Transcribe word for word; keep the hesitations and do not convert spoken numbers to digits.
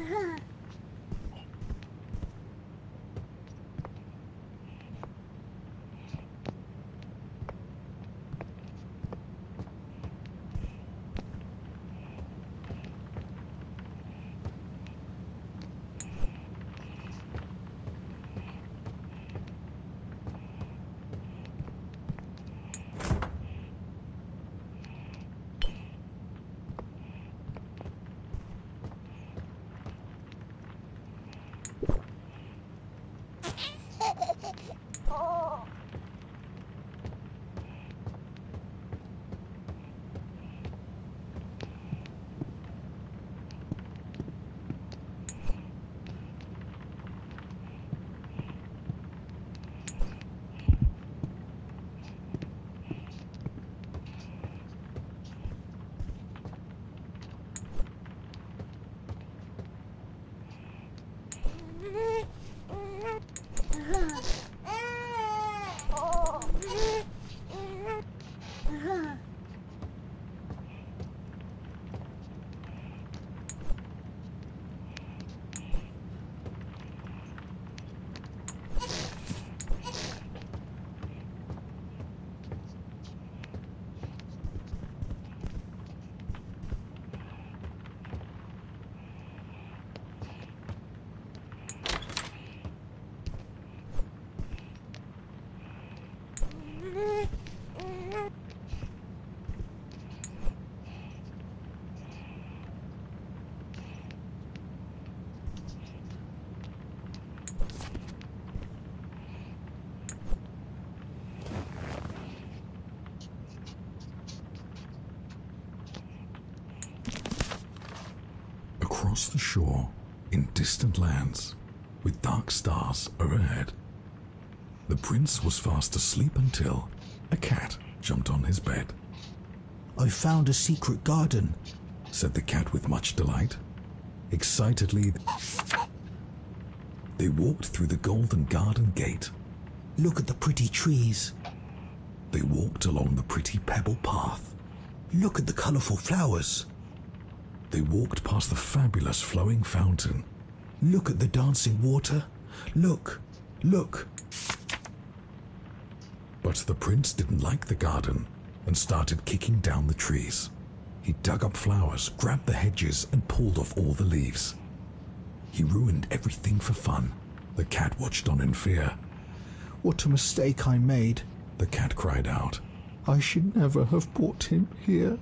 Across the shore, in distant lands, with dark stars overhead, the prince was fast asleep until a cat jumped on his bed. "I found a secret garden," said the cat with much delight. Excitedly, they walked through the golden garden gate. "Look at the pretty trees." They walked along the pretty pebble path. "Look at the colorful flowers." They walked past the fabulous flowing fountain. "Look at the dancing water. Look, look." But the prince didn't like the garden and started kicking down the trees. He dug up flowers, grabbed the hedges, and pulled off all the leaves. He ruined everything for fun. The cat watched on in fear. "What a mistake I made," the cat cried out. "I should never have brought him here."